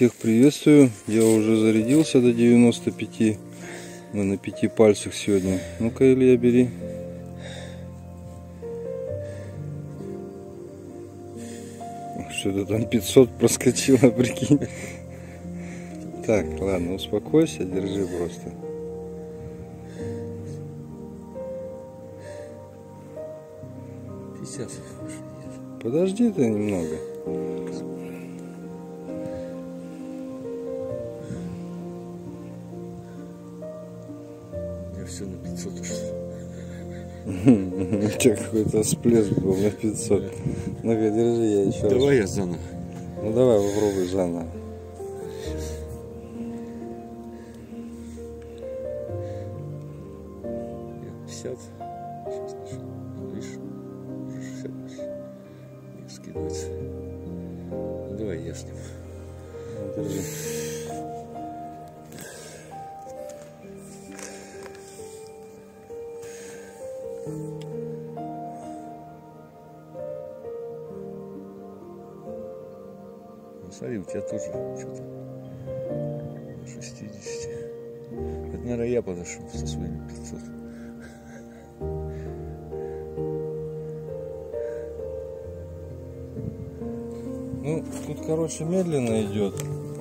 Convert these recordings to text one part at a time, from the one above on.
Всех приветствую. Я уже зарядился до 95. Мы на 5 пальцах сегодня. Ну-ка, Илья, бери. Что-то там 500 проскочило, прикинь. Так, ладно, успокойся, держи просто. Подожди ты немного. Я все на 500 ушло. У тебя какой-то всплеск был на 500. Ну-ка, держи, я еще раз. Давай я заново. Ну давай попробуй заново. Я 50. Сейчас начну. Видишь? Уже 60 почти. Не скидывается. Ну, давай я сниму. Держи. Смотри, у тебя тоже что-то 60. Это, наверное, я подошел со своими 500. Ну, тут, короче, медленно идет.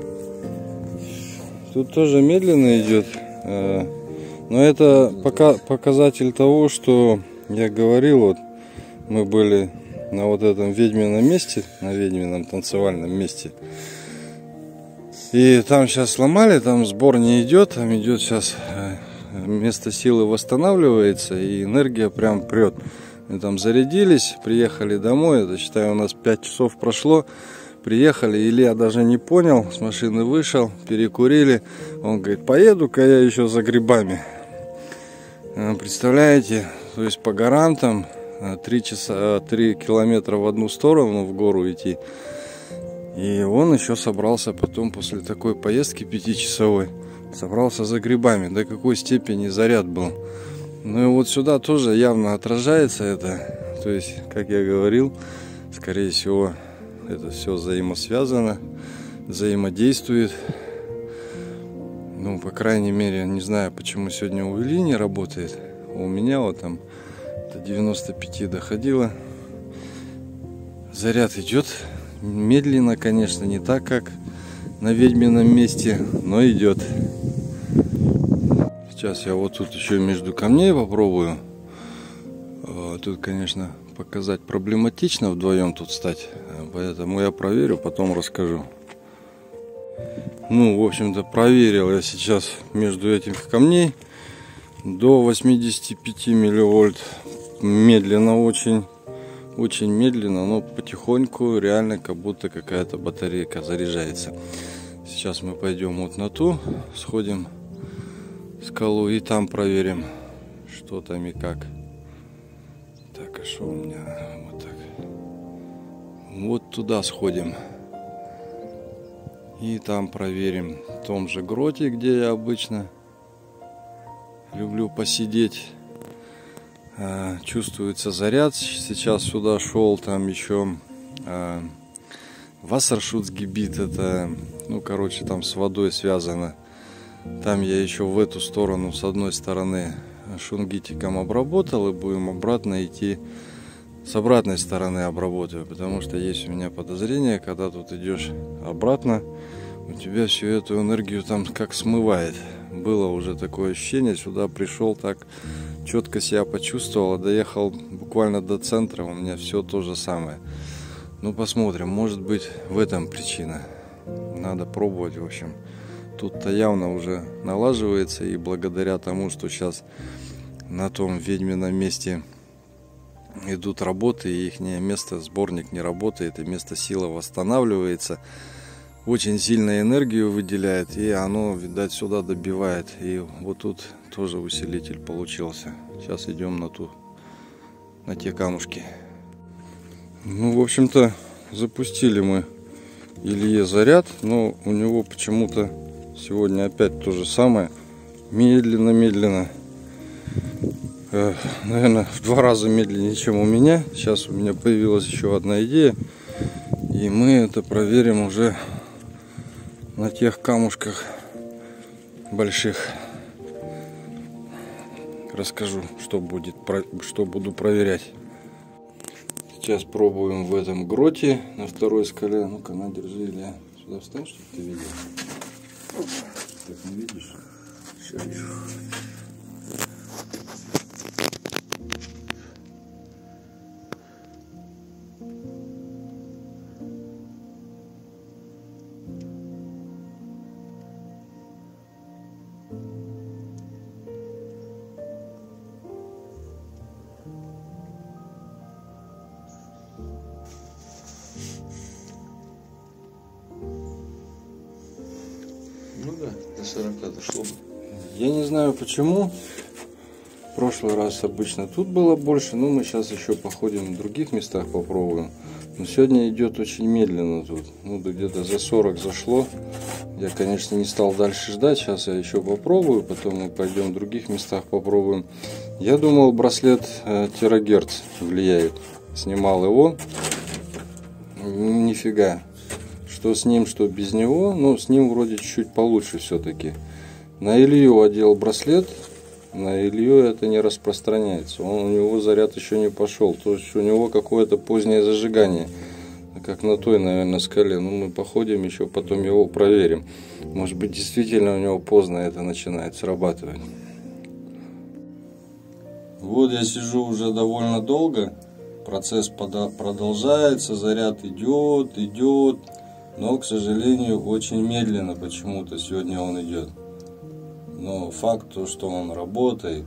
Тут тоже медленно идет. Но это показатель того, что я говорил, вот мы были на вот этом ведьмином месте, на ведьмином танцевальном месте. И там сейчас сломали, там сбор не идет, там идет сейчас место силы восстанавливается, и энергия прям прет. Мы там зарядились, приехали домой, это, считаю, у нас 5 часов прошло. Приехали, Илья даже не понял, с машины вышел, перекурили. Он говорит, поеду-ка я еще за грибами. Представляете, то есть по горам там 3 километра в одну сторону в гору идти. И он еще собрался потом после такой поездки 5-часовой, собрался за грибами. До какой степени заряд был. Ну и вот сюда тоже явно отражается это. То есть, как я говорил, скорее всего, это все взаимосвязано, взаимодействует. Ну, по крайней мере, не знаю, почему сегодня у Ильи не работает. У меня вот там до 95 доходило. Заряд идет медленно, конечно, не так, как на ведьмином месте, но идет. Сейчас я вот тут еще между камней попробую. Тут, конечно, показать проблематично вдвоем тут стать, поэтому я проверю, потом расскажу. Ну, в общем-то, проверил я сейчас между этих камней до 85 милливольт. Медленно очень медленно, но потихоньку, реально как будто какая-то батарейка заряжается. Сейчас мы пойдем вот на ту, сходим в скалу и там проверим, что там и как. Так, а что у меня? Вот так. Вот туда сходим. И там проверим. В том же гроте, где я обычно люблю посидеть. Чувствуется заряд. Сейчас сюда шел, там еще Wasserschutzgebiet. Это, ну, короче, там с водой связано. Там я еще в эту сторону, с одной стороны, шунгитиком обработал, и будем обратно идти, с обратной стороны обработаю, потому что есть у меня подозрение, когда тут идешь обратно, у тебя всю эту энергию там как смывает. Было уже такое ощущение, сюда пришел, так четко себя почувствовал, а доехал буквально до центра, у меня все то же самое. Ну, посмотрим, может быть, в этом причина. Надо пробовать, в общем. Тут-то явно уже налаживается, и благодаря тому, что сейчас на том ведьмином месте идут работы, и их место, сборник не работает, и место силы восстанавливается, очень сильно энергию выделяет, и оно, видать, сюда добивает. И вот тут тоже усилитель получился. Сейчас идем на те камушки. Ну, в общем-то, запустили мы Илье заряд, но у него почему-то сегодня опять то же самое. Медленно. Наверное, в 2 раза медленнее, чем у меня. Сейчас у меня появилась еще одна идея. И мы это проверим уже на тех камушках больших. Расскажу, что буду проверять. Сейчас пробуем в этом гроте на второй скале. Ну-ка, на, держи, Илья. Сюда встань, чтобы ты видел. Так не видишь? Все вижу. Ну да, до 40 дошло бы. Я не знаю почему. В прошлый раз обычно тут было больше, но мы сейчас еще походим в других местах, попробуем. Но сегодня идет очень медленно тут. Ну, где-то за 40 зашло. Я, конечно, не стал дальше ждать. Сейчас я еще попробую, потом мы пойдем в других местах попробуем. Я думал, браслет терагерц влияет. Снимал его. Нифига. Что с ним, что без него. Но с ним вроде чуть-чуть получше все-таки. На Илью одел браслет. На Илью это не распространяется. У него заряд еще не пошел. То есть у него какое-то позднее зажигание. Как на той, наверное, скале. Ну, мы походим еще, потом его проверим. Может быть, действительно у него поздно это начинает срабатывать. Вот я сижу уже довольно долго. Процесс продолжается. Заряд идет. Но, к сожалению, очень медленно почему-то сегодня он идет. Но факт то, что он работает.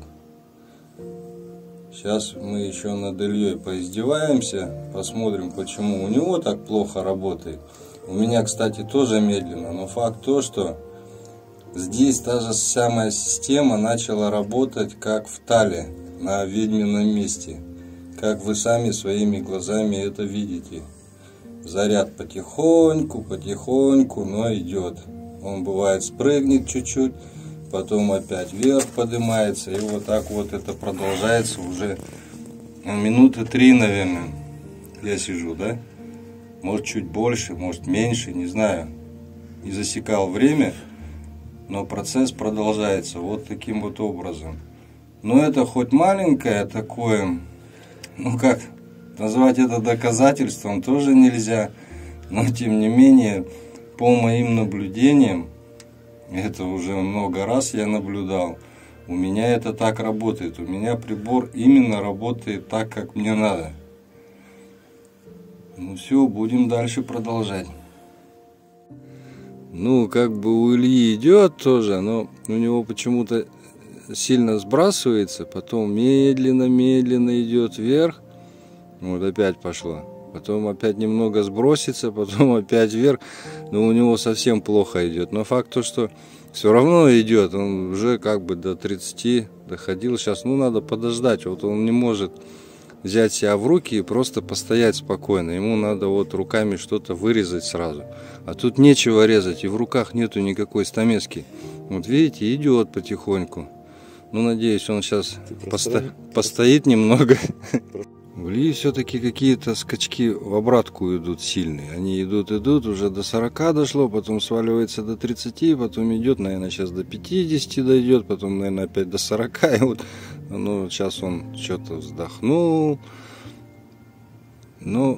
Сейчас мы еще над Ильей поиздеваемся. Посмотрим, почему у него так плохо работает. У меня, кстати, тоже медленно. Но факт то, что здесь та же самая система начала работать, как в Тале, на ведьмином месте. Как вы сами своими глазами это видите. Заряд потихоньку, но идет. Он бывает спрыгнет чуть-чуть, потом опять вверх поднимается. И вот так вот это продолжается уже минуты 3, наверное. Я сижу, да? Может чуть больше, может меньше, не знаю. Не засекал время, но процесс продолжается вот таким вот образом. Но это хоть маленькое такое, ну как... Назвать это доказательством тоже нельзя, но тем не менее, по моим наблюдениям, это уже много раз я наблюдал, у меня это так работает, у меня прибор именно работает так, как мне надо. Ну все, будем дальше продолжать. Ну, как бы у Ильи идет тоже, но у него почему-то сильно сбрасывается, потом медленно идет вверх. Вот опять пошло. Потом опять немного сбросится, потом опять вверх. Но у него совсем плохо идет. Но факт то, что все равно идет. Он уже как бы до 30 доходил. Сейчас, ну, надо подождать. Вот он не может взять себя в руки и просто постоять спокойно. Ему надо вот руками что-то вырезать сразу. А тут нечего резать. И в руках нету никакой стамески. Вот видите, идет потихоньку. Ну, надеюсь, он сейчас постоит немного. В Ильи все-таки какие-то скачки в обратку идут сильные. Они идут, уже до 40 дошло, потом сваливается до 30, потом идет, наверное, сейчас до 50 дойдет, потом, наверное, опять до 40. И вот, ну, сейчас он что-то вздохнул. Ну...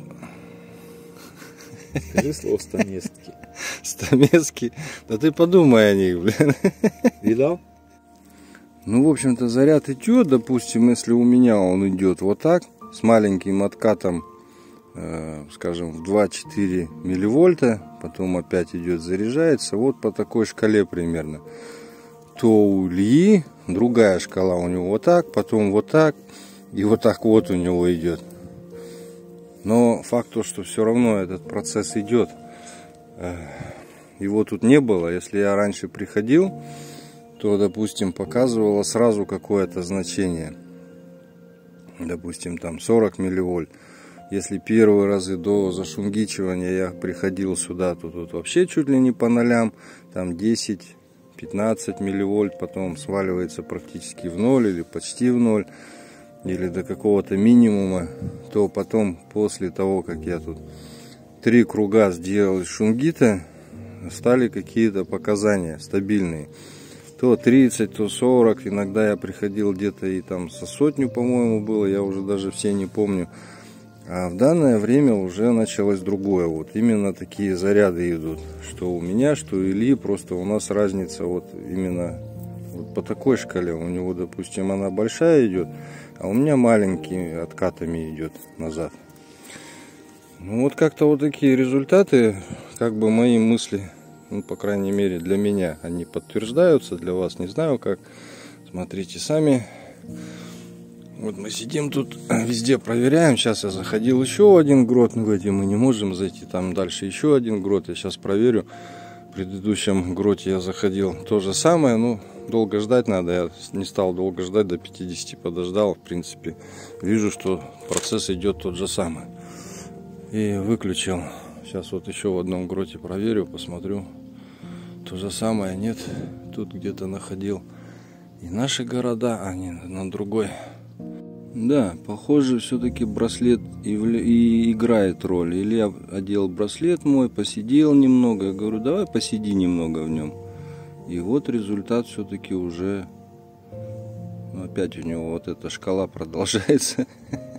Скажи слово стамески. Стамески? Да ты подумай о них, блин. Видал? Ну, в общем-то, заряд идет, допустим, если у меня он идет вот так, с маленьким откатом, скажем, в 2-4 милливольта, потом опять идет, заряжается, вот по такой шкале примерно. То у Ильи другая шкала, у него вот так, потом вот так, и вот так вот у него идет. Но факт то, что все равно этот процесс идет. Его тут не было. Если я раньше приходил, то, допустим, показывало сразу какое-то значение. Допустим, там 40 милливольт. Если первые разы до зашунгичивания я приходил сюда, то тут вообще чуть ли не по нолям. Там 10-15 милливольт, потом сваливается практически в ноль или почти в ноль. Или до какого-то минимума. То потом, после того, как я тут 3 круга сделал из шунгита, стали какие-то показания стабильные. То 30, то 40, иногда я приходил где-то и там со 100, по-моему, было, я уже даже все не помню. А в данное время уже началось другое, вот именно такие заряды идут, что у меня, что у Ильи, просто у нас разница вот именно вот по такой шкале. У него, допустим, она большая идет, а у меня маленькими откатами идет назад. Ну вот как-то вот такие результаты, как бы мои мысли, ну, по крайней мере для меня, они подтверждаются, для вас не знаю как. Смотрите сами. Вот мы сидим тут, везде проверяем. Сейчас я заходил еще один грот, но где мы не можем зайти, там дальше еще один грот. Я сейчас проверю. В предыдущем гроте я заходил то же самое, ну, долго ждать надо. Я не стал долго ждать, до 50 подождал. В принципе, вижу, что процесс идет тот же самый. И выключил. Сейчас вот еще в одном гроте проверю, посмотрю. То же самое, нет. Тут где-то находил и наши города, а не на другой. Да, похоже, все-таки браслет и играет роль. Илья одел браслет мой, посидел немного. Я говорю, давай посиди немного в нем. И вот результат все-таки уже... Опять у него вот эта шкала продолжается.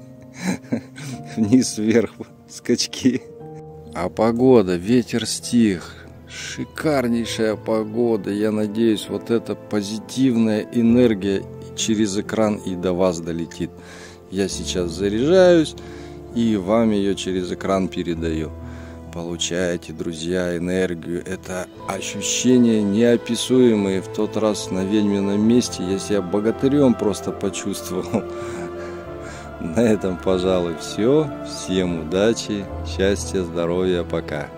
Вниз-вверх скачки. А погода, ветер стих. Шикарнейшая погода. Я надеюсь, вот эта позитивная энергия через экран и до вас долетит. Я сейчас заряжаюсь и вам ее через экран передаю. Получаете, друзья, энергию. Это ощущения неописуемые. В тот раз на ведьмином месте я себя богатырем просто почувствовал. На этом, пожалуй, все. Всем удачи, счастья, здоровья, пока.